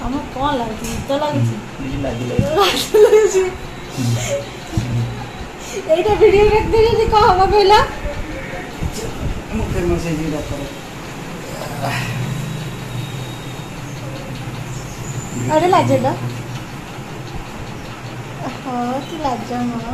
हम कौन लगे तो लगे এইটা ভিডিও দেখতে যদি কো হবা কইলা মুখে মশে জিরা করে আরে লাজেলা কি লাজা মা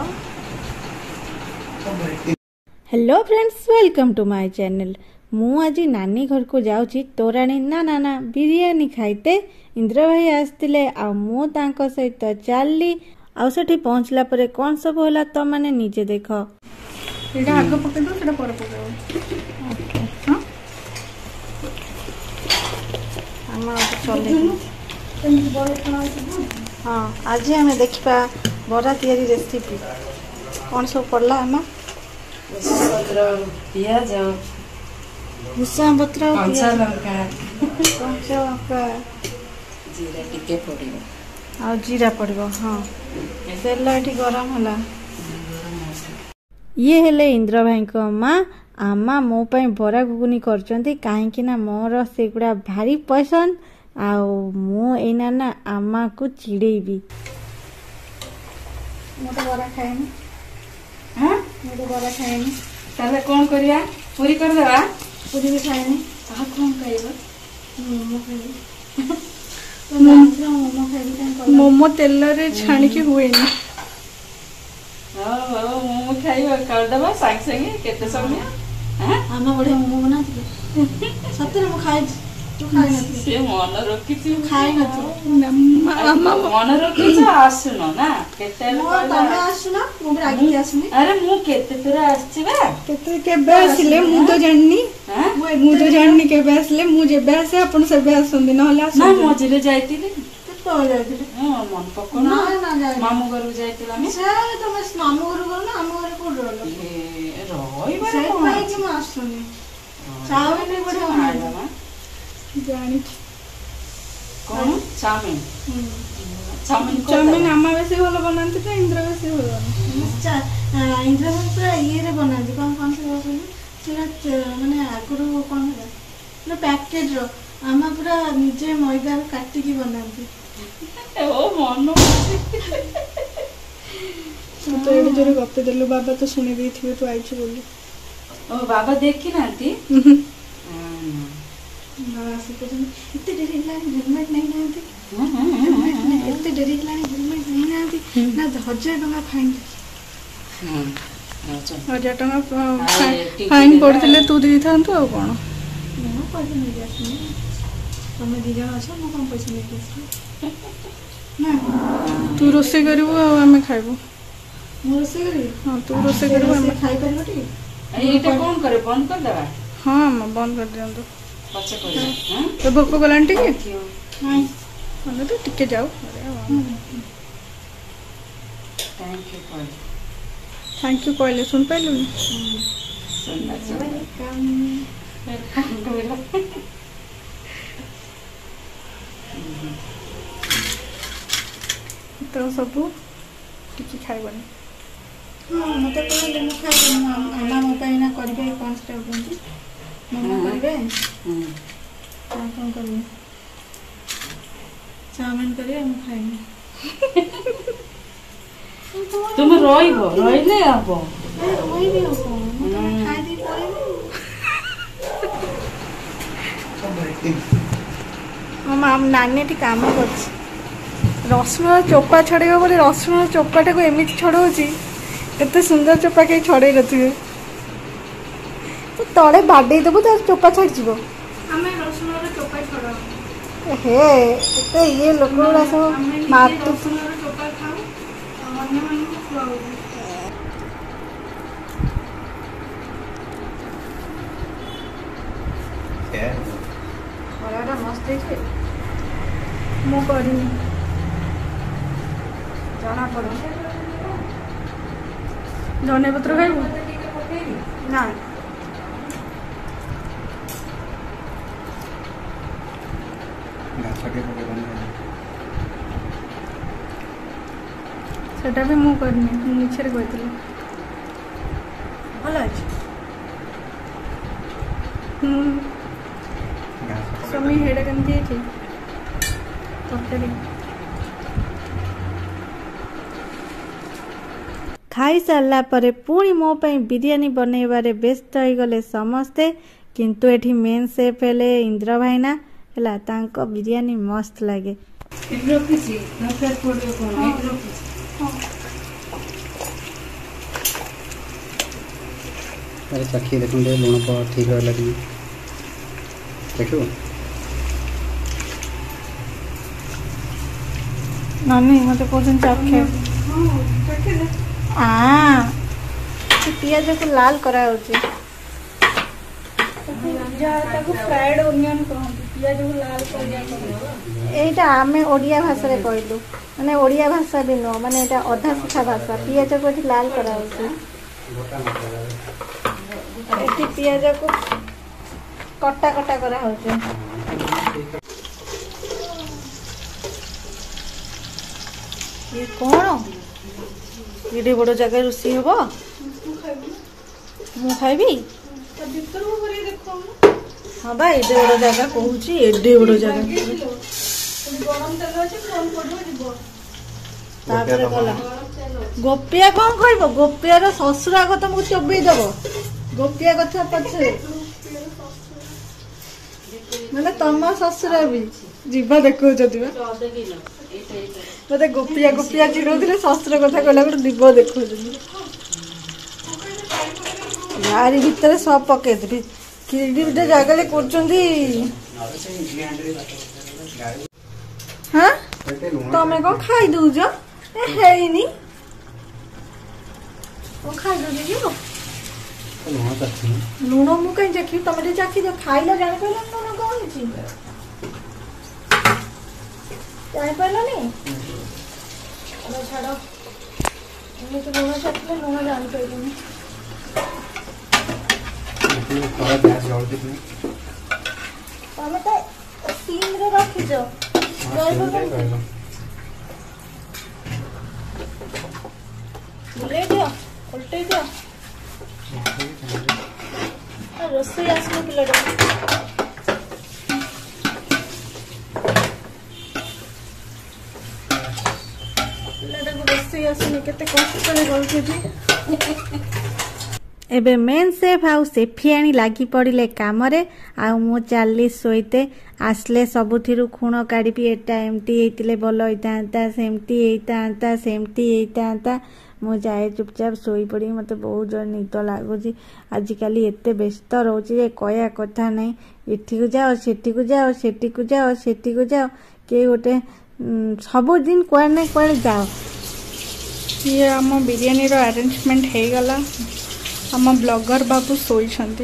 hello friends welcome to my channel मु आज नानी घर को जाऊँगी तोराणी ना ना ना बिरियानी खाइते इंद्र भाई आसते आ मु तांको सहित चलली आउ सेठी पहुँचला परे कौन सब होला तो माने निजे देख एटा आग पके दो सेटा पर पके ओके हां हम चले एमती बड़ खाना है हाँ आज हमें देखा बड़ा तैयारी रेसिपी कौन सब पड़ला हमें पियाज भूषण पत्र कंचा लंका कंचा लंका जीरा टिके पड़िबो आ जीरा पड़ो हाँ तेल ये गरम होला ये हेले इंद्र भाई को माँ आमा मो पाई बरा घुगुनी करचंती काहेकि ना मोर सेगुड़ा भारी पसंद आ मो एना ना आमा को चिड़ेबी मो तो बरा खाएनी हां मो तो बरा खाएनी ताले कोन करिया पूरी कर देबा पूरी भी खाएनी आ कोन कइबो मोमो खाएनी तो मोमो खाएनी मोमो तेल रे छाणी के हुएनी हां मोमो खाइबा कर देबा संग संग केते समय हां आमा बड़े मोमो बनाती सत्य मो खाई तू खाई ना से मन रखिछु खाई ना मामा मन रखिछु आसुनो ना केते तमे आसुना मो रागी आसुनी अरे मु केते तोरा आछी बा केते केबे आसिले मु तो जाननी हां मु तो जाननी केबे आसिले मु जेबे आसे आपण सबे आसंदी न हला ना मझिले जाइतिले तो जाइतिले हां मन पको ना जाई मामू घर जाइतिला मी से तमे मामू घर गलो ना आमू घर को रहलो ए रोई बा से भाई कि म आसुनी चावल नहीं बढ़िया आइबा जानी कौन चाउमिन चाउमिन चाउमिन आमा बेसी भलो बनांती तो इंद्र बेसी भलो बनांती इंद्र पूरा ये रे बनाती कौन कौन से बोलते माने आगुरु कौन है ना पैकेज रो आमा पूरा निजे मैदा काटी की बनाती ओ मन तो एडी जोरे गप्पे देलु बाबा तो सुनि देथिबे तो आइछु बोली ओ बाबा देखि नांती बाबा से कहते इतने डरी लानी हेलमेट नहीं नांती इतने डरी लानी हेलमेट नहीं नांती ना 1000 टका फाइन 1000 टका फाइन पड़थिले तू दी थांतु आ कोन मैं पैसा नहीं आसनी तुम दी जण अछ मो कम पैसा नहीं आसनी ना तू रोसे करबो आ हमें खाइबो मोर से करी हां तू रोसे करबो हमें खाई परबो टी एटा कोन करे बंद कर देबा हां मैं बंद कर दियंतु पछे कर हां तो भोक गलान टिके हां माने तो टिके जाओ थैंक यू कहले सुन पाइलु तो सब टिके खाइबनी हां मते कहले मु खाई आमा मो पे ना करबे कोन से बोलती मम्मा करबे कौन करबे चाउमिन करे हम खाएंगे तुम रोइबो रोइले आबो वही भी हो खाई दी पड़े मामा नानी टी काम कर रसुण चोपा छड़ेगा बोले रसुण चोपाटा को एमती छड़ाऊँगी एत सुंदर चोपा कहीं छड़े नथिबे तो तले बाडे देबो तो चोपा छाड़ जीवो हमें रसुण रे चोपा छड़ा हे एते ये लोकरा सब मातु रसुण रे चोपा खाऊ अन्य मन को खुआऊ क्या बड़ा मस्त है मो करिनी जाना पड़ो धनिया पत्र खाइबो ना सेटा भी मु करनी मु मिछरे कहतिली भलो अछि स्वामी हेडा केमती है ତରକାରୀ। ଖାଇ ସାରିଲା ପରେ ପୁଣି ମୋ ପାଇଁ ବିରିୟାନୀ ବନେଇବାରେ ବ୍ୟସ୍ତ ହେଇଗଲେ ସମସ୍ତେ। କିନ୍ତୁ ଏଠି ମେନ୍ ସେଫ୍ ହେଲେ ଇନ୍ଦ୍ର ଭାଇନା ହେଲା, ତାଙ୍କ ବିରିୟାନୀ ମସ୍ତ ଲାଗେ। अरे चखी देखो लुण ठीक रहा कि देखो नानी मत कहते चाखे पियाज को लाल करा फ्राइड ओनियन कहते पियाज को लाल कर एटा आमे ओडिया भाषा रे कहलु माने ओडिया भाषा भी नो माने एटा अधा सुखा भाषा पियाज को एठी लाल करा एठी पियाज को कटा कटा करा ये कौन ये बड़ जगह रोषे हम मु खाइबी हाँ बा एडे बड़ जगह कहूँ एडे बड़ जगह गोपिया कौन कह गोपियार शशुर आग तुमको चोबई दब गोपिया कथा पछे मैंने तुम शशुर भी जीवा देखो मत गोपिया गोपिया चिड़ौले शशुर कथा कहला गोटे जीव देखो यारी भितर सब पकईदेवी कि जगह हाँ तमें कौन खाई दौज है खाई दौ लुण मु कहीं चाखी तुम चाखी दो खाइल जानी पार लुण कौन जापारे छाड़ लुण चाखिले लुण जापारे तमें तो सिम रे रखीच बुले दियो उल्टे दियो रोषे आसो पिलाटा पिलाटा रोषे आसनी केते कष्ट करूँ एबे मेन सेफ आउ सेफियाणी लागी पड़िले कामरे आउ मु चाली सोईते आसले सबुथिरु खूण काढ़ी एटा एमती हेतिले भल होइतांता सेमती हेइतांता सेमती हेइतांता मु जाए चुपचाप सोई पड़ी मते बहुत जोर निद लागुची आजिकल एते व्यस्त रोची जे कया कथा नहीं एठी को जाओ सेठी को जाओ सेठी को जाओ सेठी को जाओ के गोटे सब दिन कुआडे नहीं कुआडे जाओ। ये आम बिरियानी रो अरेंजमेंट हे गला आम ब्लॉगर बाबू शोइछंती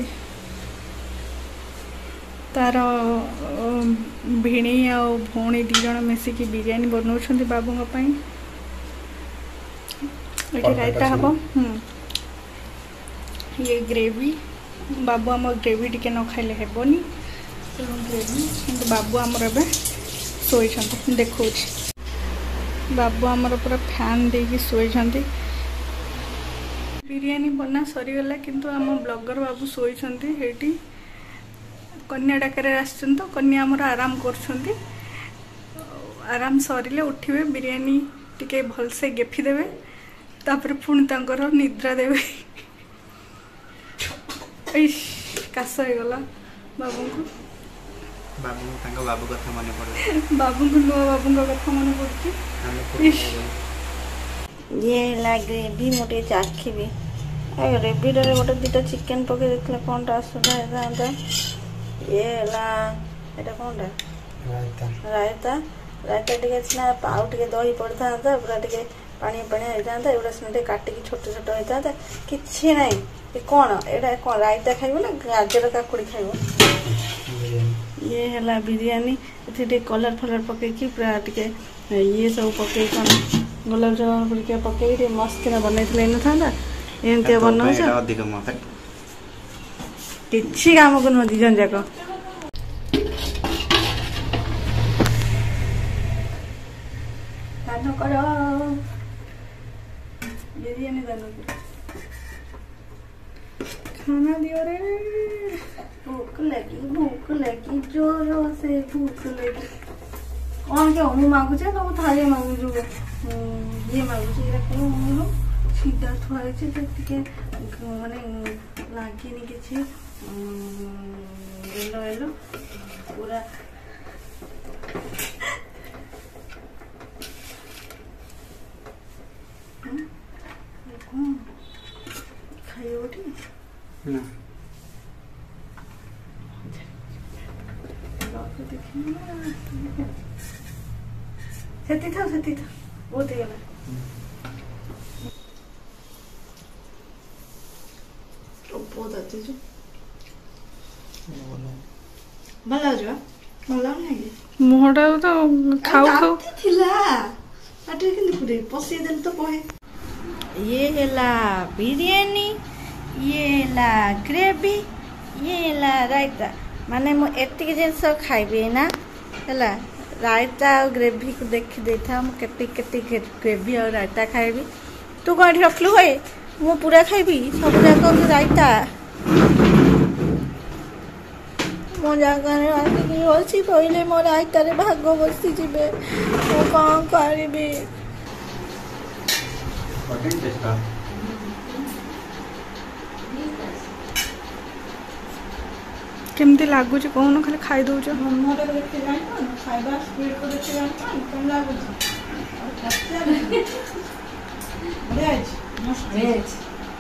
तार भिणी आ भौणी दी जण मिसिकी बिरियानी बनाउछंती बाबूଙ୍କ ପାଇଁ एठी रायता हबो ये ग्रेवी बाबू आम ग्रेवी टिके न खाइले हेबोनी ग्रेवी किंतु बाबू आमर एबे शोइछंती देखौछि बाबू आमर पूरा फैन देकी शोइछंती बिरियानी बना सरीगला किंतु आम ब्लॉगर बाबू शोइछंती हेटी कन्या डाकरे आछन तो कन्या आमर आराम करछंती आराम सरीले उठिबे बिरियानी टिके भलसे गेफी देबे तापर पुणी तांकर निद्रा देबे इश कास हो गला बाबू को बाबू कथा मन पड़े बाबू को नो बाबू को कथा मन पड़ती इश ये लागे भी मोटे चाखी भी अरे रेबीडरे गोटे दुटा चिकन पके देखले कोनटा सुधा था ये ला एटा कोनटा रायता रायता टिके छना पाउ टिके दही पड़ता था पूरा टिके पानी पानी होता एगुड़ा सुनते काटिकी छोट छोट होता था किसी ना ये कौन एटा कौन रायता खाइब ना गाजर काकुड़ी खाइब ये है बिरियानी ये कलर फलर पकईकी पूरा टिके ये सब पकई कौन गुलाब जामुन पकई मस्त बनई था एमती बनाऊस किसी काम को नुह दिजन जाक दान कर बिरियानी दान खाना दियो रे भूख लगी जोरों से भूख लगी कौन के ମୁଁ ମାଗୁଛେ ନା ମୁଁ ଥାଳି ମାଗୁଛୁ ଇଏ ମାଗୁଛି ଏଇଟା କଣ ମୋର ସିଧା ଥୁଆ ହେଇଛି ଯେ ଟିକେ ମାନେ ଲାଗିନି କିଛି ଏଲୋ ଏଲୋ ପୁରା ଖାଇବ ଟିକେ ନା ସେଠି ଥାଉ ବହୁତ ହେଇଗଲା ବହୁତ ଅଛି ଭଲ ଲାଗୁଛି ବା ଭଲ ଲାଗୁନି ମୁହଁଟା ତ ଖାଉ ଖାଉ ଥିଲା ପାଟିରେ କେମିତି ପୁରେଇ ପଶେଇଦେଲି ତ ବହେ ଇଏ ହେଲା ବିରିୟାନୀ ଇଏ ହେଲା ଗ୍ରେଭି ଇଏ ହେଲା ରାଇତା ମାନେ ମୁଁ ଏତିକି ଜିନିଷ ଖାଇବି ନା ହେଲା ରାଇତା ଆଉ ଗ୍ରେଭିକୁ ଦେଖି ଦେଇଥା ମୁଁ କେତେ ଗ୍ରେଭି ଆଉ ରାଇତା ଖାଇବି ତୁ କ'ଣ ଏଠି ରଖିଲୁ ଭାଇ ମୁଁ ପୁରା ଖାଇବି ସବୁ ଯାକ ରାଇତା ମୋ ଜାଗାରେ ଆସିକି ବସି ପଇଲେ ମୋ ରାଇତାରେ ଭାଗ ବସିଯିବେ ମୁଁ କ'ଣ କରିବି କେମିତି ଲାଗୁଛି କହୁନ ଖାଲି ଖାଇ ଦଉଛ ମୋମୋଟା ଦେଖି ଜାଣିପାରୁନ ଖାଇବା ସ୍ପିଡକୁ ଦେଖି ଜାଣିପାରୁନ କେମିତି ଲାଗୁଛି ବଢ଼ିଆ ଅଛି ମସ୍ତ ହେଇଛି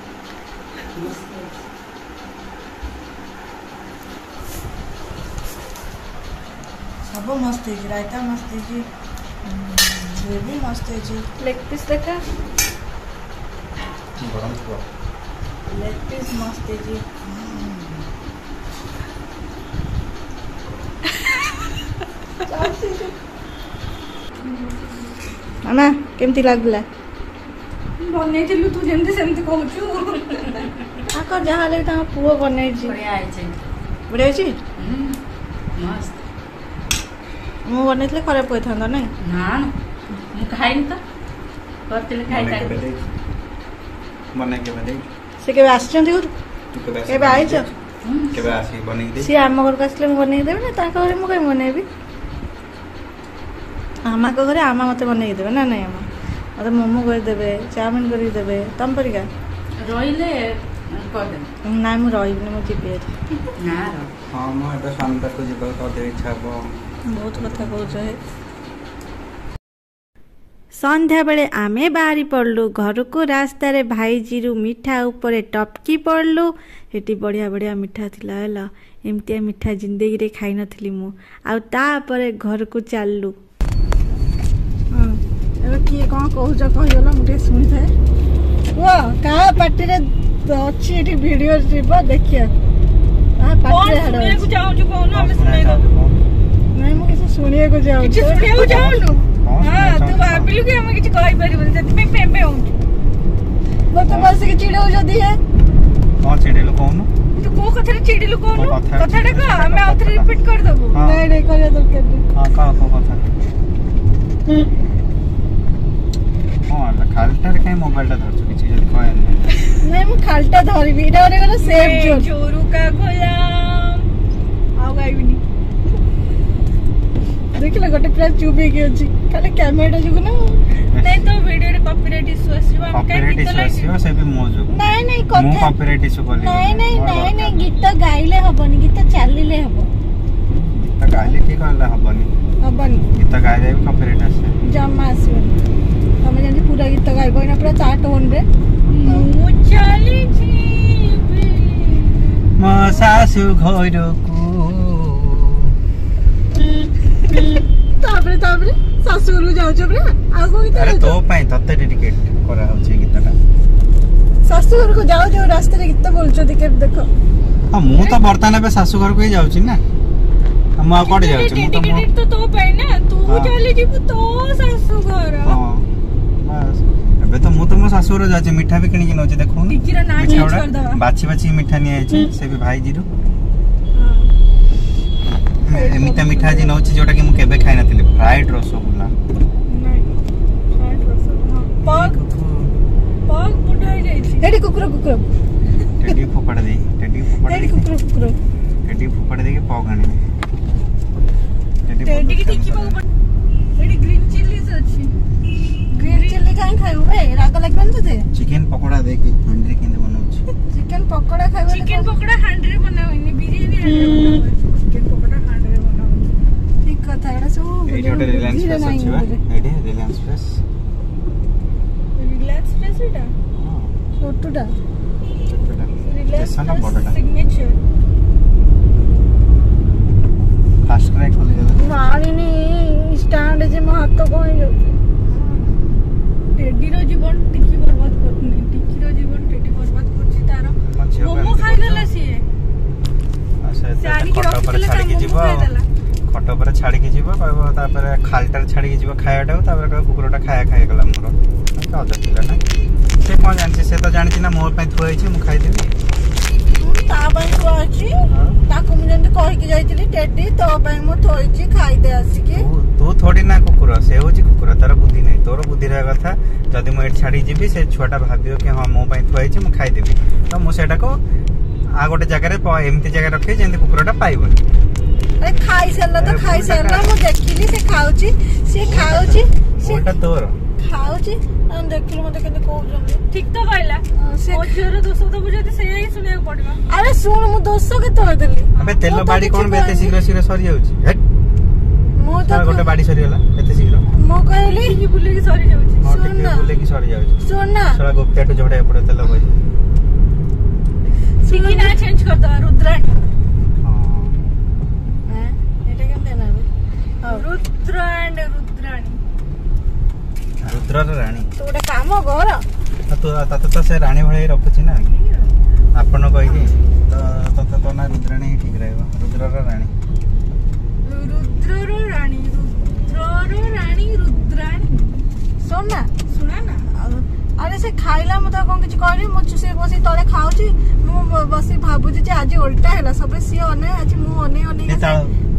ସବୁ ମସ୍ତ ହେଇଛି ରାଇତା ମସ୍ତ ହେଇଛି ଗ୍ରେଭି ମସ୍ତ ହେଇଛି ଲେଗ ପିସ୍ ଦେଖା ଲେଗ ପିସ୍ ମସ୍ତ ହେଇଛି ମାମା କେମିତି ଲାଗିଲା ବନେଇଥିଲୁ ତୁ ଯେମିତି ସେମିତି କହୁଛୁ ଆଗ ଯାହା ହେଲେ ତାଙ୍କ ପୁଅ ବନେଇଛି ବଢିଆ ହେଇଛି ବଢ଼ିଆ ହେଇଛି ମସ୍ତ ମୁଁ ବନେଇଥିଲେ ଖରାପ କହିଥାନ୍ତା ନାଇଁ ନା ମୁଁ ଖାଇନି ତ କରିଥିଲେ ଖାଇଥାନ୍ତି ସେ କେବେ ଆସିଛନ୍ତି ଘରୁ କେବେ ଆଇଛ କେବେ ଆସିକି ବନେଇକି ସିଏ ଆମ ଘରକୁ ଆସିଲେ ମୁଁ ବନେଇକି ଦେବି ନା ତାଙ୍କ ଘରେ ମୁଁ କାହିଁ ବନେଇବି ଆମାଙ୍କ ଘରେ ଆମା ମୋତେ ବନେଇକି ଦେବେ ନା ନାଇଁ ଆମା ମୋତେ ମୋମୋ କରିଦେବେ ଚାଉମିନ କରିକି ଦେବେ ତମ ପରିକା ରହିଲେ କରିଦେବି ନାଇଁ ମୁଁ ରହିବିନି ମୁଁ ଯିବି ଏଠି ନା ହଁ ମୁଁ ଏବେ ସ୍ୱାମୀ ପାଖକୁ ଯିବାକୁ ଅଧିକ ଇଚ୍ଛା ହବ ବହୁତ କଥା କହୁଛ ହେ ସନ୍ଧ୍ୟାବେଳେ ଆମେ ବାହାରି ପଡ଼ିଲୁ ଘରକୁ ରାସ୍ତାରେ ଭାଇଜିରୁ ମିଠା ଉପରେ ଟପକି ପଡ଼ିଲୁ ସେଠି ବଢ଼ିଆ ବଢ଼ିଆ ମିଠା ଥିଲା ହେଲା ଏମିତିଆ ମିଠା ଜିନ୍ଦଗିରେ ଖାଇନଥିଲି ମୁଁ ଆଉ ତାପରେ ଘରକୁ ଚାଲିଲୁ ଏବେ କିଏ କ'ଣ କହୁଛ କହିଗଲ ମୁଁ ଟିକେ ଶୁଣିଥାଏ କୁହ କାହା ପାଟିରେ ଅଛି ଏଠି ଭିଡ଼ିଓ ଯିବ ଦେଖିବା କାହା ପାଟିରେ ଶୁଣିବାକୁ ଚାହୁଁଛୁ କହୁନ ଆମେ ଶୁଣେଇ ଦବୁ ନାଇଁ ମୁଁ କିଛି ଶୁଣିବାକୁ ଯାଉଛି କିଛି ଶୁଣିବାକୁ ଚାହୁଁଛୁ ହଁ ତୁ ଭାବିଲୁ କି ଆମେ କିଛି କହିପାରିବୁନି ସେଥିପାଇଁ ପେମ୍ପେ ହଉଛୁ ମତେ ବସିକି ଚିଡ଼ଉଛ ଦିଏ କ'ଣ ଚିଡ଼େଇଲୁ କହୁନୁ ତୁ କୋଉ କଥାରେ ଚିଡ଼ିଲୁ କହୁନୁ କଥାଟା କହ ଆମେ ଆଉଥରେ ରିପିଟ୍ କରିଦବୁ ନାଇଁ ନାଇଁ କରିବା ଦରକାର ନାହିଁ ହଁ କହ କୋଉ କଥା ହଁ ଖାଲିଟାରେ କାହିଁ ମୋବାଇଲଟା ଧରୁଛୁ କିଛି ଯଦି କହିବାର ନାହିଁ ନାଇଁ ମୁଁ ଖାଲିଟା ଧରିବି ଏଇଟା ଗୋଟେ ଗଲା ସେଫ୍ ଜୋନ୍ ଜୋରୁ କା ଗୋଲାମ ଆଉ ଗାଇବିନି ଦେଖିଲ ଗୋଟେ ପୁରା ଚୁପ୍ ହେଇକି ଅଛି ଖାଲି କ୍ୟାମେରାଟା ଯୋଗୁ ନା ନାଇଁ ତ ଭିଡିଓରେ କପିରାଇଟ୍ ଇସୁ ଆସିବ ଆମେ କାଇଁ କପିରାଇଟ୍ ଗୀତ ଇସୁ ଲାଗି ଆସିବ ସେ ବି ମୋ ଯୋଗୁଁ ନାଇଁ ନାଇଁ ମୁଁ କଥା କପିରାଇଟ୍ ଇସୁ କଲି ନାଇଁ ନାଇଁ ନାଇଁ ନାଇଁ ଗୀତ ଗାଇଲେ ହବନି ଗୀତ ଚାଲିଲେ ହବ ଗୀତ ଗାଇଲେ ଠିକ ହେଲେ ହବନି ହବନି ଗୀତ ଗାଇଲେ ବି କପିରାଇଟ୍ ଆସେ ଜମା ଆସିବନି ତମେ ଯେମିତି ପୁରା ଗୀତ ଗାଇବ ନା ପୁରା ତା ଟୋନରେ ମୁଁ ଚାଲିଛି ମୋ ଶାଶୁ ଘରକୁ ତାପରେ ତାପରେ ଶାଶୁଘରକୁ ଯାଉଛ ପୁରା ଆଉ କୋଉ ଗୀତ ଆରେ ତୋ ପାଇଁ ତତେ ଡେଡିକେଟ୍ କରାହଉଛି ଏ ଗୀତଟା ଶାଶୁଘରକୁ ଯାଉ ଯୋଉ ରାସ୍ତାରେ ଗୀତ ବୋଲୁଛନ୍ତି କେବେ ଦେଖ ହଁ ମୁଁ ତ ବର୍ତ୍ତମାନ ଏବେ ଶାଶୁ ଘରକୁ ହିଁ ଯାଉଛି ନା ମୁଁ ଆଉ କୁଆଡେ ଯାଉଛି ମୁଁ ତ ଡେଡିକେଟେଡ ତ ତୋ ପାଇଁ ନା ତୁ ଚାଲି ଯିବୁ ତୋ ଶାଶୁ ଘର ହଁ ବାସ୍ ଏବେ ତ ମୁଁ ତ ମୋ ଶାଶୁ ଘର ଯାଉଛି ମିଠା ବି କିଣିକି ନଉଛି ଦେଖୁନୁ ଟିକିର ନାଁ ମିଠା ଚେଞ୍ଜ ଗୁଡା କରିଦବା ବାଛି ବାଛି ମିଠା ନିଆଯାଇଛି ସେ ବି ଭାଇଜିରୁ ଏମିତିଆ ମିଠା ଆଜି ନଉଛି ଯୋଉଟା କି ମୁଁ କେବେ ଖାଇନଥିଲି ଫ୍ରାଇଡ୍ ରସଗୋଲା ଏଠି କୁକୁର କୁକୁର ଟେଡି ଫୋପାଡ଼ି ଦେଇ ଟେଡି ଫୋପାଡ଼ି ଏଠି ଦେଇକି କୁକୁର କୁକୁର ଟେଡି ଫୋପାଡ଼ି ଦେଇକି ପଗ ଆଣିବି ଟେଡିକି ଦେଖିବାକୁ एडी ग्रीन चिलीज अछि ग्रीन चिल्ली काहे खाइबो बे राग लागबन तते चिकन पकोड़ा देखि हांडी केने बनाउछि चिकन पकोड़ा खाइबो चिकन पकोड़ा हांडी रे बनाउनि बिरयानी हांडी रे बनाउनि चिकन पकोड़ा हांडी रे बनाउनि ठीक कथा एडा सब एडी होटे रिलायंस फ्रेश अछि बा एडी रिलायंस फ्रेश एटा छोटुटा Reliance fresh signature fast track खोली देला मारिनी स्टैंड जे महत्व कोइ टेडी रो जीवन टिकी बर्बाद करनी टिकी रो जीवन टेडी बर्बाद करछि तार मोमो खाइ देला सिए खट पर छाड़ी के जीव खट पर छाड़ी के जीव कहबो तापर खालटर छाड़ी के जीव खायाटा तापर कहबो कुकुरटा खाया खाया गला मोर का अदर पिला ना से कोन जानछि से तो जानछि ना मोर पे थुआइ छी मु खाइ देबी ता बाई थुआछि ताको मु जंदी कहि के जाइतिली टेडी तो बाई मु थोइछि खाइ दे आसी के तू थोड़ी ना कुकुर से होछि कुकुर तार बुद्धि नै तोर बुद्धि रे कथा जदी मु एट छाड़ी जीबी से छोटा भाबियो कि हां मो पे थुआइ छी मु खाइ देबी तो मु सेटा को आ गोटे जगह रे एमती जगह रखे जेंती कुकुरटा पाइबनी अरे खाइ सरला तो खाइ सरला मु देखिली से खाउछि से ओटा तोर खाउछि हम देखिली मते केने कहउछन ठीक तो कहला ओ झियोर दोष तो बुझे से यही सुने पड़बा अरे सुन मु दोष के तोड़ देली अबे तेल बाड़ी कोन बेते शीघ्र शीघ्र सरी जाउछि हेट मु तो गोटे बाड़ी सरी होला एते शीघ्र मु कहली कि बुले की सरी जाउछि सुन ना बुले की सरी जाउछि सुन ना साला गोप्या तो झोड़े पड़े तेल भाई सिकी ना चेंज कर दो रुद्राणी हां एटा केम देना बे रुद्राणी रुद्र रानी तो गोटे काम कर तो से रानी भले रखुची ना आपण कहि तो तो ना रुद्राणी ही ठीक रहबो रुद्र रानी रुद्राणी सुना ना अरे से खाइला मत कोन किछ कहली मु से बसी तळे खाउची मु बसी भाबुची जे आज उल्टा हैला सबे सी अने आज मु अने ता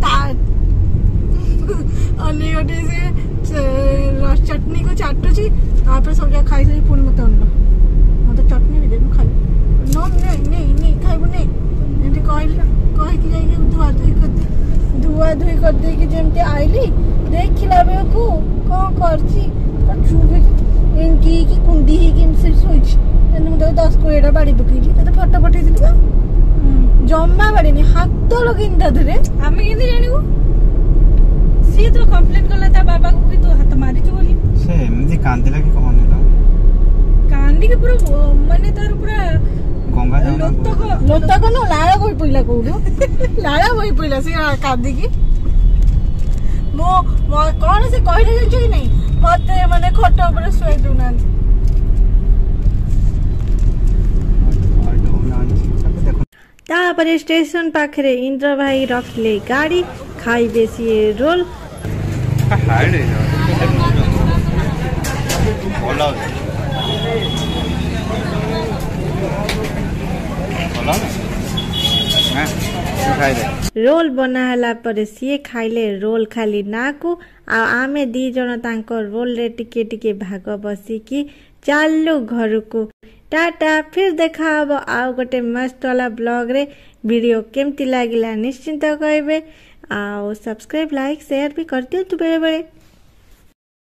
अने ओटे से रस चटनी को चाटुची तापर सब जा खाइ से पुनी मत अनलो मत चटनी भी दे मु खाइ नो नहीं खाइबु नहीं एंती कहली कहि कि जाई धुआ धुई कर दे कि जेमते आइली देखिला बे को कोन करची चुबे एंकी की कुंडी ही कि से सोच एने मु 10 को एडा बाड़ी पकईली तते फोटो पठै दिली बा जम्मा बाड़ी नि हाथ लगिन दादरे आमे केंदी जानिबो सी तो कंप्लेन करला ता बाबा को कि तू हाथ मारी छ बोली से एमदी कांदिला कि कहने तो कांदी के पूरा माने तार पूरा गंगा जाऊ लोता को न लाळा कोई पइला कोडो लाळा होई पइला से कांदी की मो कोन से कहले जंच कि नहीं मते माने खट ऊपर सोई दुना तापर स्टेशन पाखरे इंद्र भाई रखले गाड़ी खाई बेसी रोल हाय रे बोला रोल बनाला पर सी खाइले रोल खाली नाकू आ आमे दी जन तांको रोल रे टिके टिके भाग बसी की चालू घर को टाटा फिर देखा हब आउ गोटे मस्त वाला ब्लॉग रे वीडियो केमती लागिला निश्चिंत कहबे आ सब्सक्राइब लाइक शेयर भी कर दियो तू बेले बेले।